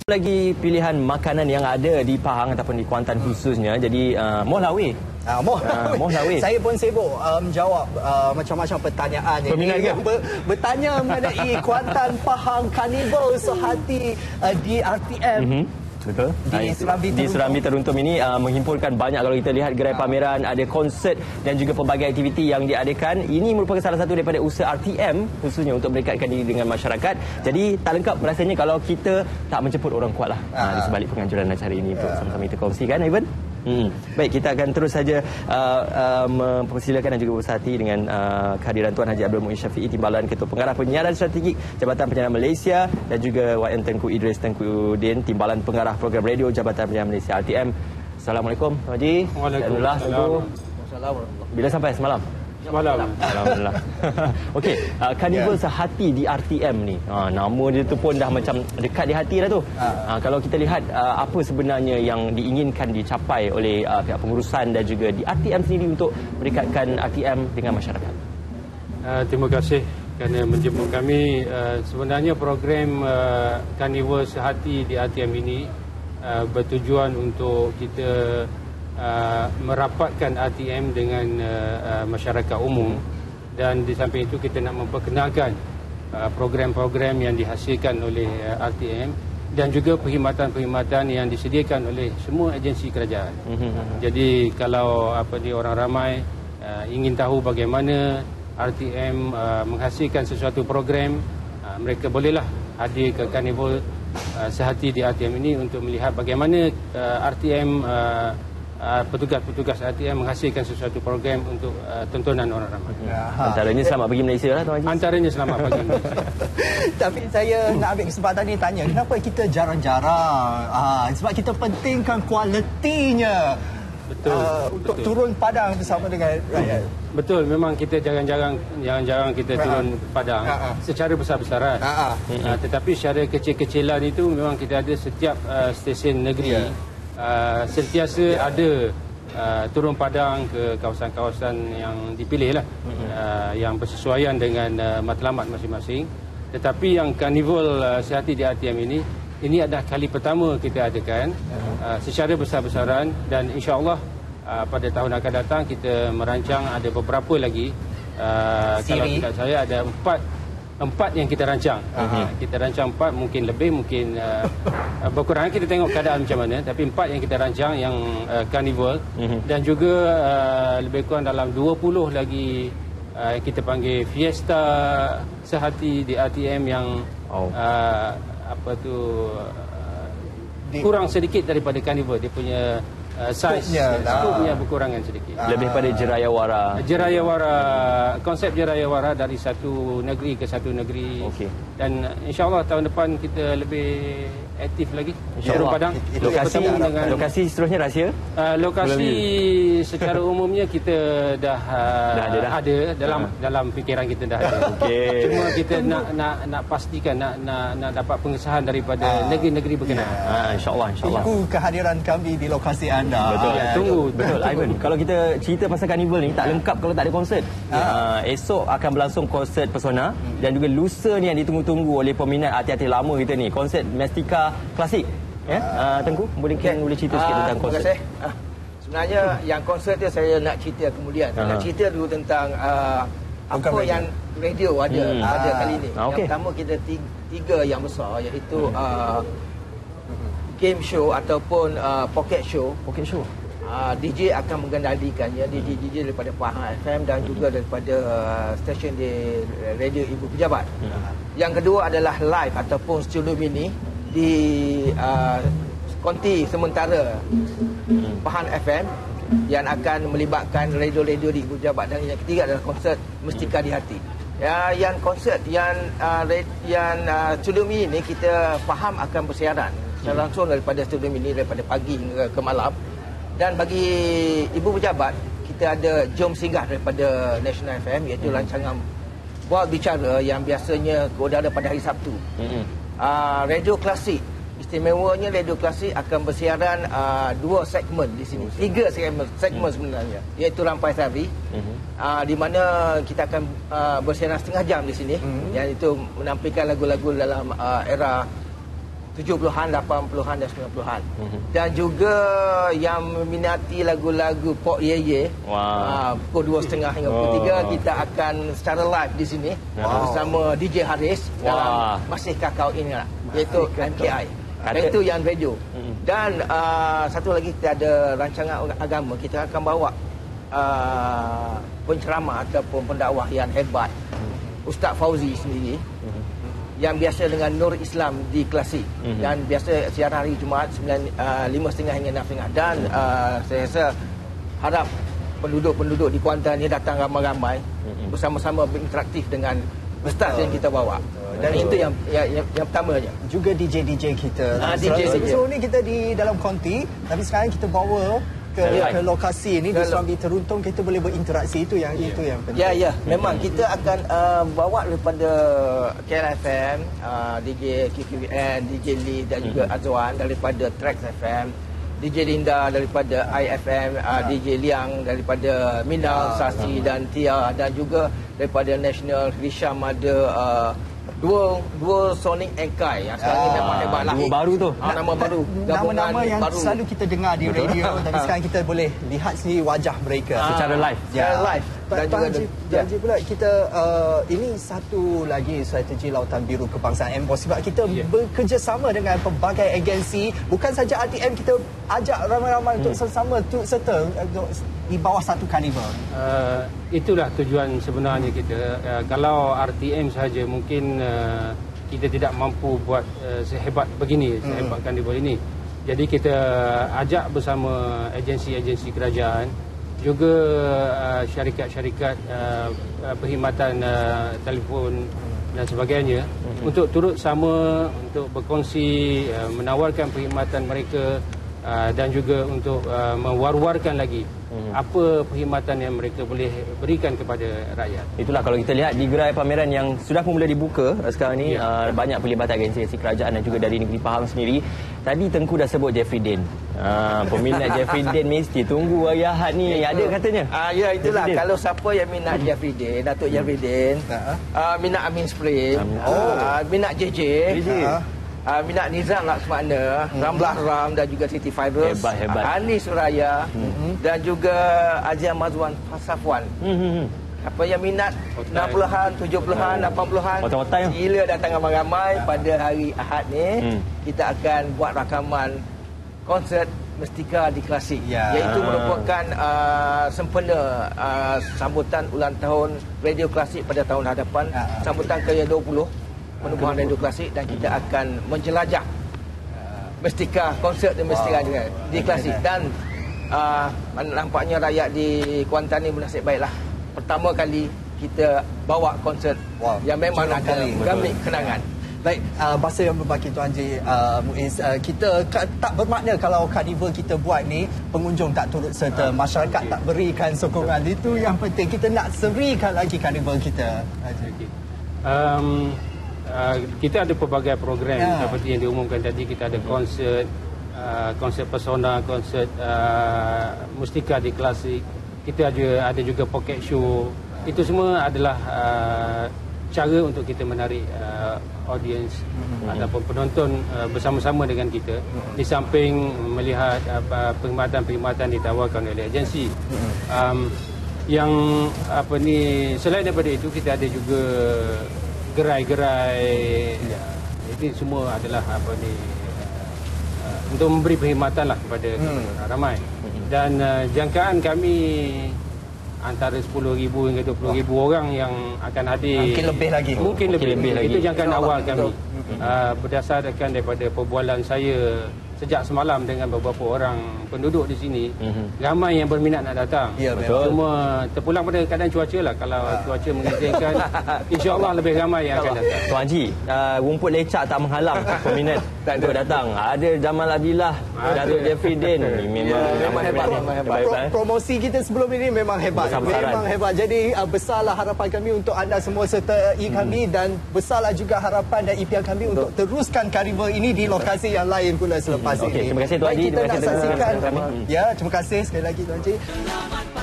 Lagi pilihan makanan yang ada di Pahang ataupun di Kuantan khususnya. Jadi moh lah weh. Moh lah weh. Saya pun sibuk menjawab macam-macam pertanyaan. Peminat ke? Bertanya mengenai Kuantan Pahang Carnival Sehati di RTM. Betul. Di Serambi Teruntum ini menghimpunkan banyak, kalau kita lihat gerai pameran, ada konsert dan juga pelbagai aktiviti yang diadakan. Ini merupakan salah satu daripada usaha RTM khususnya untuk merekatkan diri dengan masyarakat. Jadi tak lengkap rasanya kalau kita tak menjemput orang kuat lah di sebalik penganjuran acara ini untuk sama-sama kita kongsikan, Ivan. Baik, kita akan terus saja mempersilakan dan juga bersahati dengan kehadiran Tuan Haji Abdul Muiz Syafiee, Timbalan Ketua Pengarah Penyiaran Strategik Jabatan Penyiaran Malaysia, dan juga YN Tengku Idris Tengku Udin, Timbalan Pengarah Program Radio Jabatan Penyiaran Malaysia RTM. Assalamualaikum, Tuan Haji. Waalaikumsalam. Bila sampai semalam? Semalam. Alhamdulillah. Okey, Carnival Sehati di RTM ni. Nama dia tu pun dah macam dekat di hati dah tu. Kalau kita lihat apa sebenarnya yang diinginkan dicapai oleh pihak pengurusan dan juga di RTM sendiri untuk merekatkan RTM dengan masyarakat. Terima kasih kerana menjemput kami. Sebenarnya program Carnival Sehati di RTM ini bertujuan untuk kita merapatkan RTM dengan masyarakat umum, dan di samping itu kita nak memperkenalkan program-program yang dihasilkan oleh RTM dan juga perkhidmatan-perkhidmatan yang disediakan oleh semua agensi kerajaan. Jadi kalau orang ramai ingin tahu bagaimana RTM menghasilkan sesuatu program, mereka bolehlah hadir ke Carnival Sehati di RTM ini untuk melihat bagaimana RTM petugas-petugas RTM menghasilkan sesuatu program untuk tontonan orang ramai. Antaranya Selamat Pagi Malaysia lah, Tuan Haji. Antaranya Selamat Pagi Malaysia. Tapi saya nak ambil kesempatan ni tanya, kenapa kita jarang-jarang? Sebab kita pentingkan kualitinya. Betul. Untuk turun padang bersama dengan rakyat. Betul, memang kita jarang-jarang kita turun padang secara besar-besaran. Tetapi secara kecil-kecilan itu memang kita ada setiap stesen negeri. Sentiasa ada turun padang ke kawasan-kawasan yang dipilih lah, yang bersesuaian dengan matlamat masing-masing. Tetapi yang Carnival Sehati di RTM ini adalah kali pertama kita adakan secara besar-besaran, dan insya-Allah pada tahun akan datang kita merancang ada beberapa lagi. Kalau tidak saya ada empat yang kita rancang. Kita rancang 4, mungkin lebih, mungkin berkurang. Kita tengok keadaan macam mana. Tapi 4 yang kita rancang yang Carnival, dan juga lebih kurang dalam 20 lagi kita panggil Fiesta Sehati di RTM yang kurang sedikit daripada Carnival. Dia punya skopnya berkurangan sedikit. Lebih pada Jerayawara, konsep Jerayawara dari satu negeri ke satu negeri. Dan insya-Allah tahun depan kita lebih aktif lagi turun padang. Lokasi seterusnya rahsia? Lokasi secara umumnya kita dah ada dalam fikiran kita dah ada. Cuma kita nak pastikan, nak dapat pengesahan daripada negeri-negeri berkenaan. Insya-Allah. Tunggu kehadiran kami di lokasi anda. Betul. Ivan, kalau kita cerita pasal Carnival ni tak lengkap kalau tak ada konsert. Esok akan berlangsung konsert Pesona, dan juga lusa ni yang ditunggu-tunggu oleh peminat artis-artis lama kita ni, konsert Mestika Klasik. Tengku, boleh cerita sikit tentang konsert? Terima kasih. Sebenarnya yang konsert tu saya nak cerita kemudian. Nak cerita dulu tentang apa yang radio ada kali ini. Yang pertama kita tiga yang besar, iaitu game show ataupun pocket show. DJ akan mengendalikannya, DJ daripada Pahang FM dan juga daripada stesen di radio Ibu Pejabat. Yang kedua adalah live ataupun studio mini di konti sementara Pahang FM yang akan melibatkan radio-radio di Ibu Pejabat. Dan yang ketiga adalah konsert Mestika di Hati. Yang konsert yang studio mini ni kita faham akan bersiaran secara langsung daripada studio mini daripada pagi hingga ke malam. Dan bagi Ibu Pejabat, kita ada jom singgah daripada National FM, iaitu rancangan Buat Bicara yang biasanya berada pada hari Sabtu. Radio Klasik, istimewanya Radio Klasik akan bersiaran 2 segmen di sini. 3 segmen sebenarnya, iaitu Rampai Sari, di mana kita akan bersiaran setengah jam di sini, yang itu menampilkan lagu-lagu dalam era 70-an, 80-an dan 90-an. Dan juga yang meminati lagu-lagu pop ye-ye. Pukul 2.30 hingga pukul 3 kita akan secara live di sini bersama DJ Haris dalam Masihkah Kau Ingat, iaitu MKI. Itu yang radio. Dan satu lagi kita ada rancangan agama. Kita akan bawa penceramah ataupun pendakwah yang hebat, Ustaz Fauzi sendiri, yang biasa dengan Nur Islam di Klasik, dan biasa siaran hari Jumaat 5.30 hingga 6.30. Dan saya rasa harap penduduk-penduduk di Kuantan ni datang ramai-ramai bersama-sama berinteraktif dengan ustaz yang kita bawa. Dan itu yang pertamanya. Juga DJ kita. DJ. So ni kita di dalam konti, tapi sekarang kita bawa ke lokasi ni di Serambi Teruntung, kita boleh berinteraksi. Itu yang penting. Ya, memang kita akan bawa daripada KLFM, DJ QQN, DJ Lee dan juga Azwan daripada Trax FM, DJ Linda daripada IFM, DJ Liang daripada Minang, Sasi dan Tia, dan juga daripada National Risham ada dua Sonic and Kai yang sekarang ni memang hebat lah. Dua baru tu. Nama baru. Nama-nama yang baru. selalu kita dengar di radio, tapi sekarang kita boleh lihat sendiri wajah mereka secara live. Secara live. Dan juga Haji pula kita ini satu lagi strategi Lautan Biru Kebangsaan MBOS, sebab kita bekerjasama dengan pelbagai agensi. Bukan saja RTM, kita ajak ramai-ramai untuk sama-sama serta di bawah satu karnival. Itulah tujuan sebenarnya kita. Kalau RTM saja mungkin kita tidak mampu buat sehebat begini, sehebat karnival ini. Jadi kita ajak bersama agensi-agensi kerajaan, juga syarikat-syarikat perkhidmatan telefon dan sebagainya, untuk turut sama untuk berkongsi, menawarkan perkhidmatan mereka, dan juga untuk mewar-warkan lagi apa perkhidmatan yang mereka boleh berikan kepada rakyat. Itulah kalau kita lihat di gerai pameran yang sudah pun mula dibuka sekarang ni, banyak pelibatan agensi-agensi kerajaan dan juga dari negeri Pahang sendiri. Tadi Tengku dah sebut Jeffrey Den. Peminat Jeffrey Den mesti tunggu hari Ahad ni. Ada katanya. Ya, itulah. Kalau siapa yang minat Jeffrey Den, Datuk Jeffrey Den, minat Amin Spring, minat JJ, minat Nizam Laksmana, Ramlah Ram dan juga Siti Fairuz, hebat. Ani Suraya, dan juga Azia Mazwan Safwan. Apa yang minat 60-an, 70-an, 80-an, gila datang ramai-ramai pada hari Ahad ni. Kita akan buat rakaman konsert Mestika di Klasik, iaitu merupakan sempena sambutan ulang tahun Radio Klasik pada tahun hadapan, sambutan ke-20 penubuhan Radio Klasik, dan kita akan menjelajah Mestika, konsert Mestika di Klasik. Dan nampaknya rakyat di Kuantan ni bernasib baiklah. Pertama kali kita bawa konsert yang memang akan mengambil kenangan. Baik, bahasa yang berbaki Tuan Haji Muiz, kita tak bermakna kalau karnival kita buat ni pengunjung tak turut serta, masyarakat tak berikan sokongan. Itu yang penting, kita nak serikan lagi karnival kita. Kita ada pelbagai program seperti yang diumumkan tadi. Kita ada konsert, konsert pesona, konsert Mustika di Klasik. Kita ada juga pocket show. Itu semua adalah cara untuk kita menarik audiens ataupun penonton bersama-sama dengan kita, di samping melihat perkhidmatan-perkhidmatan ditawarkan oleh agensi. Yang selain daripada itu, kita ada juga gerai-gerai. Ini semua adalah untuk memberi perkhidmatan lah kepada ramai. Dan jangkaan kami antara 10,000 hingga 20,000 orang yang akan hadir. Mungkin lebih lagi. Itu jangkaan awal kami. Berdasarkan daripada perbualan saya sejak semalam dengan beberapa orang penduduk di sini, ramai yang berminat nak datang. Betul. Cuma terpulang pada keadaan cuaca lah. Kalau cuaca mengizinkan, insya-Allah lebih ramai yang akan datang. Tuan Haji, rumput lecak tak menghalang peminat untuk datang. Ada Jamal Abdillah, Datuk Jeffrey Den. Memang hebat. Promosi kita sebelum ini memang hebat. Memang hebat. Jadi besarlah harapan kami untuk anda semua sertai kami, dan besarlah juga harapan dan impian kami untuk teruskan karnival ini di lokasi yang lain pula selepas ini. Terima kasih Tuan Haji. Kita nak saksikan. Terima kasih sekali lagi Tuan Haji.